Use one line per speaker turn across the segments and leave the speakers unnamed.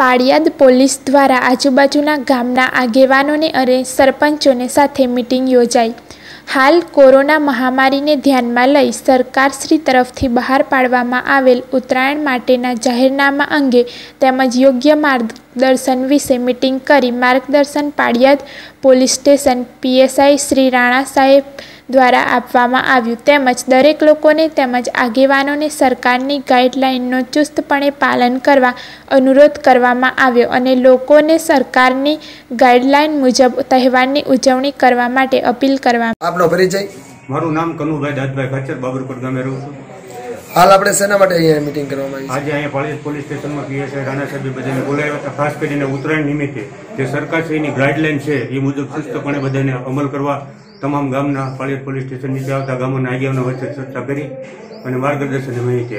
Paliyad police દ્વારા આજુબાજુના ગામના આગેવાનોને અને સરપંચોને સાથે મીટિંગ યોજાઈ। હાલ કોરોના મહામારીને ધ્યાનમાં લઈ સરકારશ્રી તરફથી બહાર પાડવામાં આવેલ ઉત્તરાયણ માટેના જાહેરનામા અંગે તેમજ યોગ્ય માર્ગદર્શન વિશે મીટિંગ કરી માર્ગદર્શન Paliyad police station PSI Shri Rana સાહેબ દ્વારા આપવામાં આવ્યું તેમજ દરેક લોકોને તેમજ આગેવાનોને સરકારની ગાઈડલાઇનનો ચુસ્તપણે પાલન કરવા અનુરોધ કરવામાં આવ્યો અને લોકોને સરકારની ગાઈડલાઇન મુજબ તહેવારની ઉજવણી કરવા માટે અપીલ કરવામાં।
આપનો પરિચય?
મારું નામ કનુભાઈ દાદભાઈ ખચ્ચર, બાબરકોટ ગામે રહું છું।
હાલ આપણે શેના માટે અહીંયા મીટિંગ કરવામાં આવી?
આજે અહીંયા પાળિયાદ પોલીસ સ્ટેશનમાં પીએસઆઈ રાણા સાહેબે બધાને બોલાવ્યા હતા, ખાસ કરીને ઉત્તરાયણ નિમિત્તે જે સરકારશ્રીની ગાઈડલાઇન છે એ મુજબ ચુસ્તપણે બધાને અમલ કરવા તમામ ગામના પાળિયાદ પોલીસ સ્ટેશન નીચે આવતા ગામોના આગેવાનો વચ્ચે ચર્ચા કરી અને માર્ગદર્શન માહિતી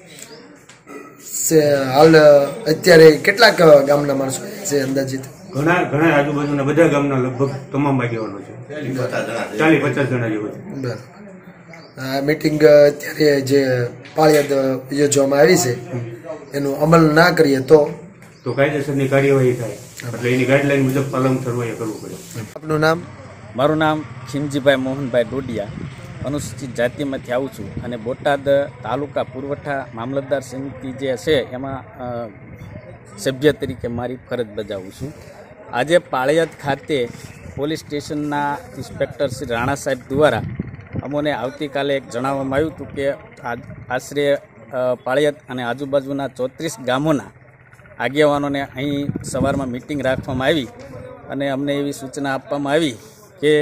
આપી।
હાલ અત્યારે કેટલાક ગામના માણસો છે અંદાજિત?
ઘણા આજુબાજુના બધા ગામના લગભગ તમામ આગેવાનો છે, 40-50 જણા જેવું છે।
મીટિંગ અત્યારે જે પાળિયાદ યોજવામાં આવી છે એનું અમલ ના કરીએ તો
કાયદેસરની કાર્યવાહી થાય, એટલે એની ગાઈડલાઈન મુજબ પાલન કરવું પડે।
આપનું નામ?
મારું નામ ખીમજીભાઈ મોહનભાઈ ડોડિયા, અનુસૂચિત જાતિમાંથી આવું છું અને બોટાદ તાલુકા પુરવઠા મામલતદાર સમિતિ જે છે એમાં સભ્ય તરીકે મારી ફરજ બજાવું છું। આજે પાળિયાદ ખાતે પોલીસ સ્ટેશનના ઇન્સ્પેક્ટર શ્રી રાણા સાહેબ દ્વારા અમોને આવતીકાલે એક જણાવવામાં આવ્યું હતું કે આશરે પાળિયાદ અને આજુબાજુના 34 ગામોના આગેવાનોને અહીં સવારમાં મિટિંગ રાખવામાં આવી અને અમને એવી સૂચના આપવામાં આવી કે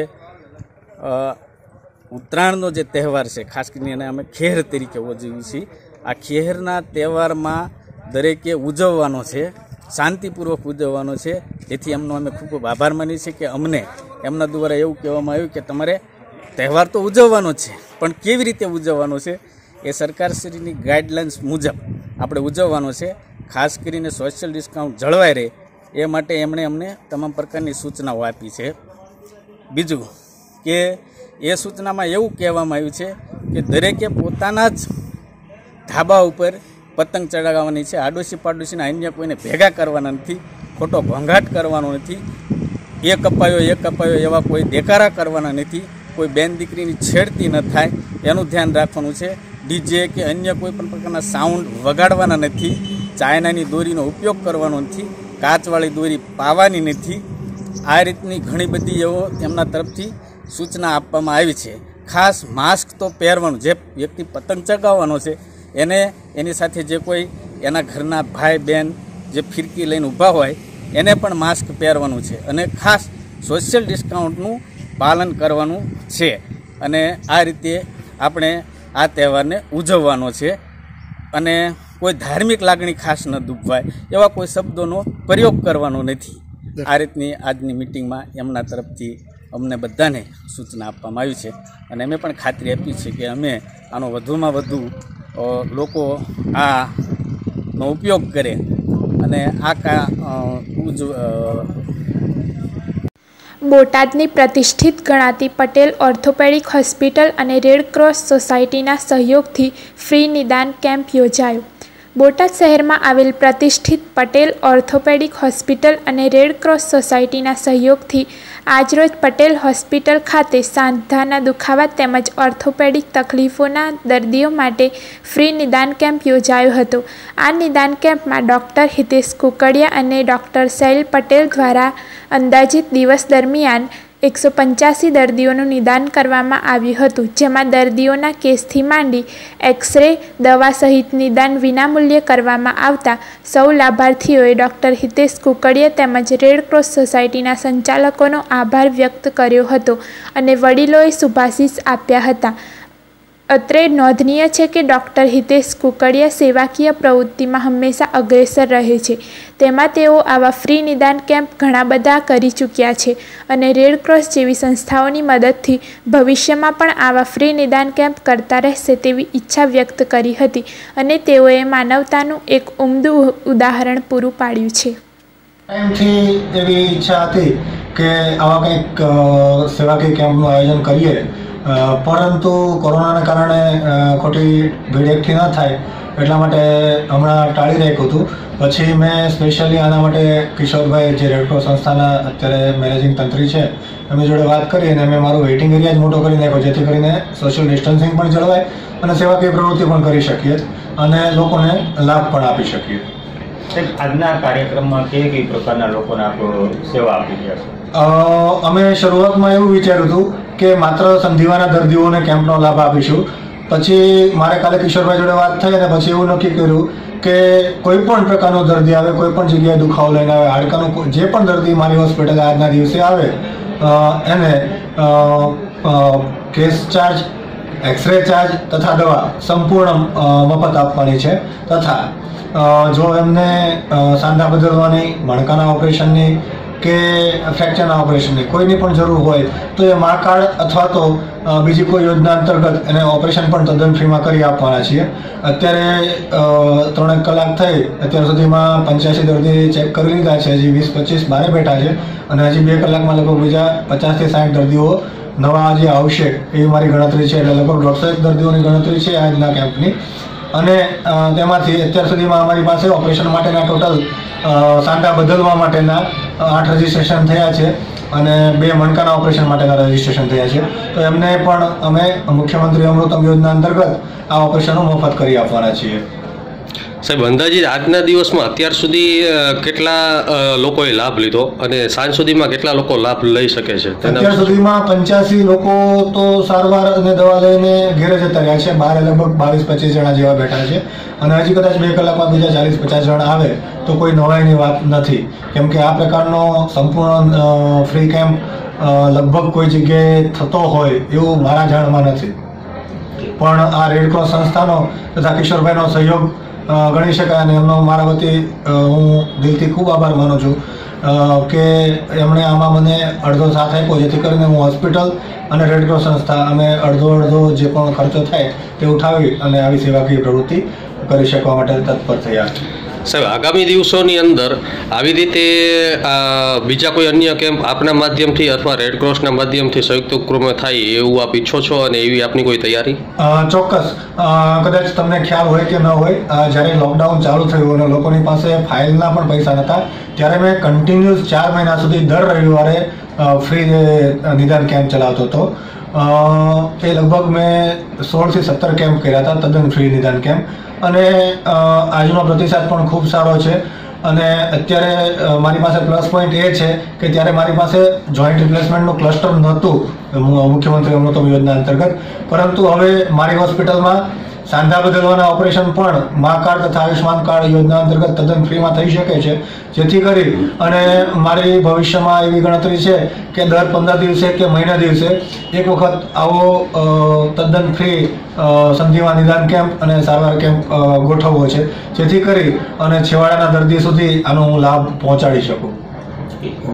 ઉત્તરાયણનો જે તહેવાર છે ખાસ કરીને અમે ખેર તરીકે ઉજવીએ છીએ। આ ખેરના તહેવારમાં દરેકે ઉજવવાનો છે, શાંતિપૂર્વક ઉજવવાનો છે, જેથી એમનો અમે ખૂબ ખૂબ આભાર માનીએ છીએ કે અમને એમના દ્વારા એવું કહેવામાં આવ્યું કે તમારે તહેવાર તો ઉજવવાનો છે પણ કેવી રીતે ઉજવવાનો છે એ સરકારશ્રીની ગાઈડલાઇન્સ મુજબ આપણે ઉજવવાનો છે। ખાસ કરીને સોશિયલ ડિસ્કાઉન્ટ જળવાઈ રહે એ માટે એમણે અમને તમામ પ્રકારની સૂચનાઓ આપી છે। બીજું કે એ સૂચનામાં એવું કહેવામાં આવ્યું છે કે દરેકે પોતાના જ ધાબા ઉપર પતંગ ચડાવવાની છે, આડોશી પાડોશીના અન્ય કોઈને ભેગા કરવાના નથી, ખોટો ઘોંઘાટ કરવાનો નથી, એ કપાયો એવા કોઈ દેકારા કરવાના નથી, કોઈ બેન દીકરીની છેડતી ન થાય એનું ધ્યાન રાખવાનું છે। ડીજે કે અન્ય કોઈ પણ પ્રકારના સાઉન્ડ વગાડવાના નથી, ચાઇનાની દોરીનો ઉપયોગ કરવાનો નથી, કાચવાળી દોરી પાવાની નથી। આ રીતની ઘણી બધી એવો એમના તરફથી સૂચના આપવામાં આવી છે। ખાસ માસ્ક તો પહેરવાનું, જે વ્યક્તિ પતંગ ચગાવવાનો છે એને એની સાથે જે કોઈ એના ઘરના ભાઈ બહેન જે ફિરકી લઈને ઊભા હોય એને પણ માસ્ક પહેરવાનું છે અને ખાસ સોશિયલ ડિસ્કાઉન્ટનું પાલન કરવાનું છે અને આ રીતે આપણે આ તહેવારને ઉજવવાનો છે અને કોઈ ધાર્મિક લાગણી ખાસ ન દુભાય એવા કોઈ શબ્દોનો પ્રયોગ કરવાનો નથી। આ રીતની આજની મિટિંગમાં એમના તરફથી અમને બધાને સૂચના આપવામાં આવી છે અને અમે પણ ખાતરી આપી છે કે અમે આનો વધુમાં વધુ લોકો આનો ઉપયોગ કરે અને
બોટાદની પ્રતિષ્ઠિત ગણાતી પટેલ ઓર્થોપેડિક હોસ્પિટલ અને રેડક્રોસ સોસાયટીના સહયોગથી ફ્રી નિદાન કેમ્પ યોજાયો। બોટાદ શહેરમાં આવેલ પ્રતિષ્ઠિત પટેલ ઓર્થોપેડિક હોસ્પિટલ અને રેડક્રોસ સોસાયટીના સહયોગથી આજરોજ પટેલ હોસ્પિટલ ખાતે સાંધાના દુખાવા તેમજ ઓર્થોપેડિક તકલીફોના દર્દીઓ માટે ફ્રી નિદાન કેમ્પ યોજાયો હતો। આ નિદાન કેમ્પમાં ડૉક્ટર હિતેશ કુકડિયા અને ડૉક્ટર શૈલ પટેલ દ્વારા અંદાજિત દિવસ દરમિયાન 185 દર્દીઓનું નિદાન કરવામાં આવ્યું હતું, જેમાં દર્દીઓના કેસથી માંડી એક્સરે, દવા સહિત નિદાન વિનામૂલ્યે કરવામાં આવતા સૌ લાભાર્થીઓએ ડૉક્ટર હિતેશ કુકડિયા તેમજ રેડક્રોસ સોસાયટીના સંચાલકોનો આભાર વ્યક્ત કર્યો હતો અને વડીલોએ શુભાશીષ આપ્યા હતા। અત્રે નોંધનીય છે કે ડૉક્ટર હિતેશ કુકડિયા સેવાકીય પ્રવૃત્તિમાં હંમેશા અગ્રેસર રહે છે, તેમાં તેઓ આવા ફ્રી નિદાન કેમ્પ ઘણા બધા કરી ચૂક્યા છે અને રેડક્રોસ જેવી સંસ્થાઓની મદદથી ભવિષ્યમાં પણ આવા ફ્રી નિદાન કેમ્પ કરતા રહેશે તેવી ઈચ્છા વ્યક્ત કરી હતી અને તેઓએ માનવતાનું એક ઉમદું ઉદાહરણ પૂરું પાડ્યું છે।
ટાઈમથી એવી ઈચ્છા હતી કે આવા કંઈક સેવાકીય કેમ્પનું આયોજન કરીએ પરંતુ કોરોનાના કારણે ખોટી ભીડ એકઠી ન થાય એટલા માટે હમણાં ટાળી રાખ્યું હતું. પછી મેં સ્પેશિયલી આના માટે કિશોરભાઈ જે રેડક્રોસ સંસ્થાના અત્યારે મેનેજિંગ તંત્રી છે એમની જોડે વાત કરી અને મેં મારો વેઇટિંગ એરિયા જ મોટો કરી નાખ્યો, જેથી કરીને સોશિયલ ડિસ્ટન્સિંગ પણ જળવાય અને સેવાકીય પ્રવૃત્તિ પણ કરી શકીએ અને લોકોને લાભ પણ આપી શકીએ.
આજના કાર્યક્રમમાં કઈ પ્રકારના લોકોને આપણે સેવા આપી રહ્યા છો?
અમે શરૂઆતમાં એવું વિચાર્યું હતું કે માત્ર સંધિવાના દર્દીઓને કેમ્પનો લાભ આપીશું. પછી મારે કાલે કિશોરભાઈ જોડે વાત થઈ અને પછી એવું નક્કી કર્યું કે કોઈ પણ પ્રકારનો દર્દી આવે, કોઈ પણ જગ્યાએ દુખાવો લઈને આવે, હાડકાનું જે પણ દર્દી મારી હોસ્પિટલે આજના દિવસે આવે એને કેસ ચાર્જ, એક્સરે ચાર્જ તથા દવા સંપૂર્ણ મફત આપવાની છે. તથા જો એમને સાંધા બદલવાની, મણકાના ઓપરેશનની કે ફ્રેક્ચરના ઓપરેશનની કોઈની પણ જરૂર હોય તો એ મા કાર્ડ અથવા તો બીજી કોઈ યોજના અંતર્ગત એને ઓપરેશન પણ તદ્દન ફ્રીમાં કરી આપવાના છીએ. અત્યારે 3 કલાક થઈ, અત્યાર સુધીમાં 85 દર્દી ચેક કરી લીધા છે. હજી 20-25 બહાર બેઠા છે અને હજી 2 કલાકમાં લગભગ બીજા 50 થી 60 દર્દીઓ નવા જે આવશે એવી મારી ગણતરી છે. એટલે લગભગ 150 દર્દીઓની ગણતરી છે આજના કેમ્પની. અને તેમાંથી અત્યાર સુધીમાં અમારી પાસે ઓપરેશન માટેના ટોટલ સાંધા બદલવા માટેના 8 રજીસ્ટ્રેશન થયા છે અને 2 મણકાના ઓપરેશન માટેના રજીસ્ટ્રેશન થયા છે. તો એમને પણ અમે મુખ્યમંત્રી અમૃતમ યોજના અંતર્ગત આ ઓપરેશનો મફત કરી આપવાના છીએ.
સાહેબ, અંદાજિત આજના દિવસમાં અત્યાર સુધી કેટલા લોકોએ લાભ લીધો અને સાંજ સુધીમાં કેટલા લોકો લાભ લઈ શકે છે?
અત્યાર સુધીમાં 85 લોકો તો સારવાર અને દવા લઈને ઘેરે જતા રહ્યા છે. બહાર લગભગ 22-25 જણા જેવા બેઠા છે અને હજી કદાચ 2 કલાકમાં બીજા 40-50 જણા આવે તો કોઈ નવાઈની વાત નથી. કેમ કે આ પ્રકારનો સંપૂર્ણ ફ્રી કેમ્પ લગભગ કોઈ જગ્યાએ થતો હોય એવું મારા જાણમાં નથી. પણ આ રેડક્રોસ સંસ્થાનો તથા કિશોરભાઈનો સહયોગ ગણી શકાય અને એમનો મારા વતી હું દિલથી ખૂબ આભાર માનું છું કે એમણે આમાં મને અડધો સાથ આપ્યો, જેથી કરીને હું હોસ્પિટલ અને રેડક્રોસ સંસ્થા અમે અડધો જે પણ ખર્ચો થાય તે ઉઠાવી અને આવી સેવાકીય પ્રવૃત્તિ કરી શકવા માટે તત્પર થયા.
સાહેબ, આગામી દિવસોની અંદર આવી રીતે બીજા કોઈ અન્ય કેમ્પ આપના માધ્યમથી અથવા રેડક્રોસના માધ્યમથી સંયુક્ત ઉપક્રમે થાય એવું આપ ઈચ્છો છો અને એવી આપની કોઈ તૈયારી?
ચોક્કસ. કદાચ તમને ખ્યાલ હોય કે ન હોય, જ્યારે લોકડાઉન ચાલુ થયું અને લોકોની પાસે ફાઇલના પણ પૈસા નહોતા ત્યારે મેં કન્ટિન્યુઅસ 4 મહિના સુધી દર રવિવારે ફ્રી નિદાન કેમ્પ ચલાવતો હતો. એ લગભગ મેં 16 થી 17 કેમ્પ કર્યા હતા, તદ્દન ફ્રી નિદાન કેમ્પ. અને આજનો પ્રતિસાદ પણ ખૂબ સારો છે. અને અત્યારે મારી પાસે પ્લસ પોઈન્ટ એ છે કે ત્યારે મારી પાસે જોઈન્ટ રિપ્લેસમેન્ટનું ક્લસ્ટર નહોતું મુખ્યમંત્રી અમૃતમ યોજના અંતર્ગત, પરંતુ હવે મારી હોસ્પિટલમાં સાંધા બદલવાના ઓપરેશન પણ મા કાર્ડ તથા આયુષ્માન કાર્ડ યોજના અંતર્ગત તદ્દન ફ્રીમાં થઈ શકે છે. જેથી કરી અને મારી ભવિષ્યમાં એવી ગણતરી છે કે દર 15 દિવસે કે મહિના દિવસે એક વખત આવો તદ્દન ફ્રી સંધિવા નિદાન કેમ્પ અને સારવાર કેમ્પ ગોઠવવો છે, જેથી કરી અને છેવાડાના દર્દી સુધી આનો હું લાભ પહોંચાડી શકું.